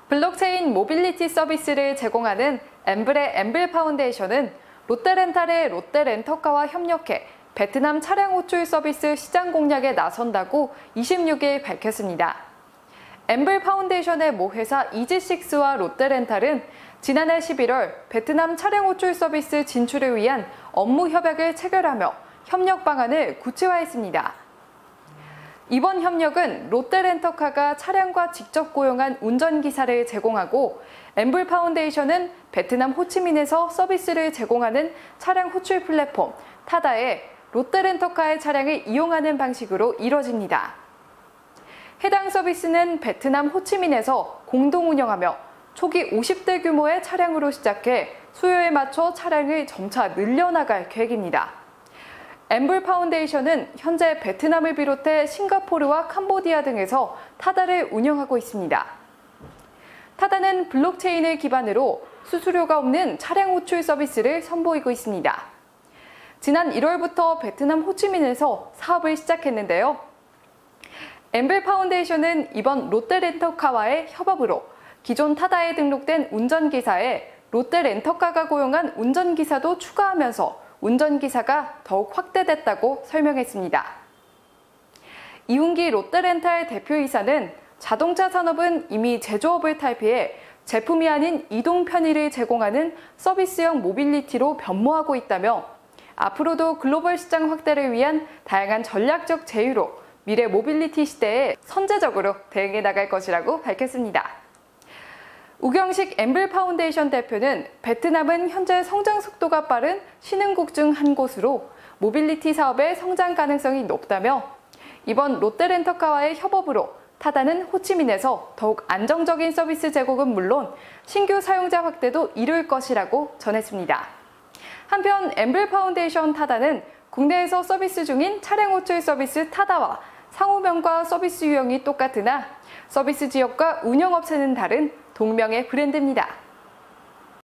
블록체인 모빌리티 서비스를 제공하는 엠블의 엠블 파운데이션은 롯데렌탈의 롯데렌터카와 협력해 베트남 차량 호출 서비스 시장 공략에 나선다고 26일 밝혔습니다. 엠블 파운데이션의 모 회사 이지식스와 롯데렌탈은 지난해 11월 베트남 차량 호출 서비스 진출을 위한 업무 협약을 체결하며 협력 방안을 구체화했습니다. 이번 협력은 롯데렌터카가 차량과 직접 고용한 운전기사를 제공하고 엠블 파운데이션은 베트남 호치민에서 서비스를 제공하는 차량 호출 플랫폼 타다에 롯데렌터카의 차량을 이용하는 방식으로 이뤄집니다. 해당 서비스는 베트남 호치민에서 공동 운영하며 초기 50대 규모의 차량으로 시작해 수요에 맞춰 차량을 점차 늘려나갈 계획입니다. 엠블 파운데이션은 현재 베트남을 비롯해 싱가포르와 캄보디아 등에서 타다를 운영하고 있습니다. 타다는 블록체인을 기반으로 수수료가 없는 차량 호출 서비스를 선보이고 있습니다. 지난 1월부터 베트남 호치민에서 사업을 시작했는데요. 엠블 파운데이션은 이번 롯데렌터카와의 협업으로 기존 타다에 등록된 운전기사에 롯데렌터카가 고용한 운전기사도 추가하면서 운전기사가 더욱 확대됐다고 설명했습니다. 이훈기 롯데렌탈 대표이사는 자동차 산업은 이미 제조업을 탈피해 제품이 아닌 이동 편의를 제공하는 서비스형 모빌리티로 변모하고 있다며 앞으로도 글로벌 시장 확대를 위한 다양한 전략적 제휴로 미래 모빌리티 시대에 선제적으로 대응해 나갈 것이라고 밝혔습니다. 우경식 엠블 파운데이션 대표는 베트남은 현재 성장 속도가 빠른 신흥국 중 한 곳으로 모빌리티 사업의 성장 가능성이 높다며 이번 롯데렌터카와의 협업으로 타다는 호치민에서 더욱 안정적인 서비스 제공은 물론 신규 사용자 확대도 이룰 것이라고 전했습니다. 한편 엠블 파운데이션 타다는 국내에서 서비스 중인 차량 호출 서비스 타다와 상호명과 서비스 유형이 똑같으나 서비스 지역과 운영업체는 다른 동명의 브랜드입니다.